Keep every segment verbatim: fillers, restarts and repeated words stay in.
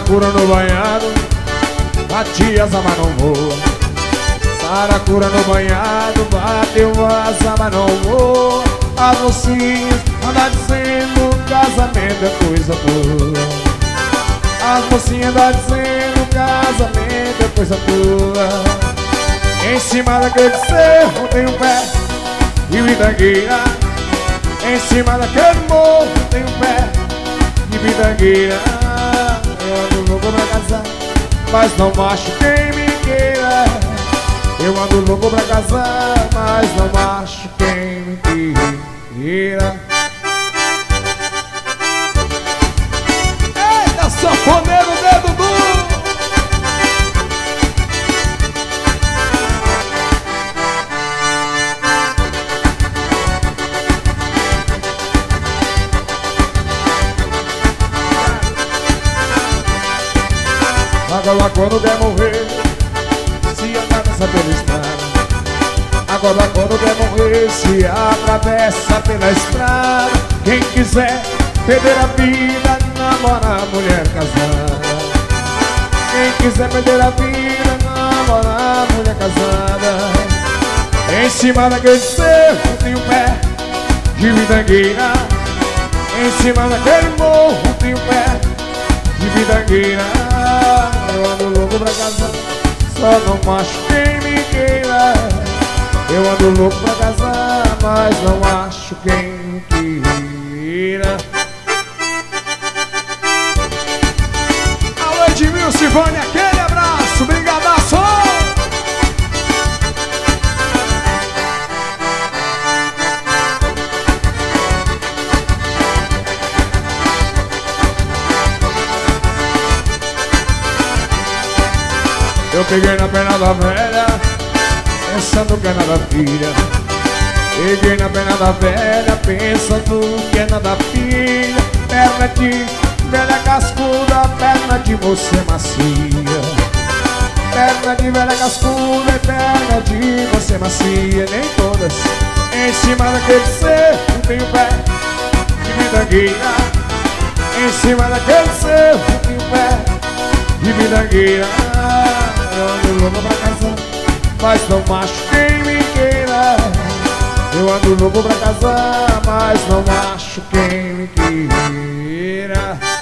Saracura no banhado, bate-asa mas não voa. Saracura no banhado, bateu asa mas não voa. As mocinhas andam dizendo casamento é coisa boa. As mocinhas andam dizendo casamento é coisa boa. Em cima daquele cerro tem um pé de mitangueira. Em cima daquele morro tem um pé de mitangueira. Eu ando louco pra casar, mas não acho quem me queira. Eu ando louco pra casar, mas não acho quem me queira. Eita, sanfoneiro, dedo duro. Agora quando quer morrer, se atravessa pela estrada. Agora quando quer morrer, se atravessa pela estrada. Quem quiser perder a vida, namora a mulher casada. Quem quiser perder a vida, namora a mulher casada. Em cima daquele cerro tem um pé de mitangueira. Em cima daquele morro tem um pé de mitangueira. Eu ando louco pra casar, só não acho quem me queira. Eu ando louco pra casar, mas não acho quem me queira. Alô, Edmil, Silvânia, aquele abraço, brigadaço! Eu peguei na perna da velha, pensando que é nada filha. Peguei na perna da velha, pensando que é nada filha. Perna de velha cascuda, perna de você macia. Perna de velha cascuda e perna de você macia. Nem todas. Em cima daquele cerro tem um pé de mitangueira. Em cima daquele cerro tem um pé de mitangueira. Eu ando louco pra casar, mas não acho quem me queira. Eu ando louco pra casar, mas não acho quem me queira.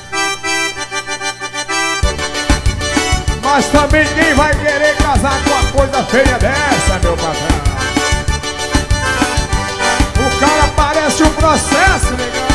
Mas também quem vai querer casar com uma coisa feia dessa, meu patrão? O cara parece um processo, legal.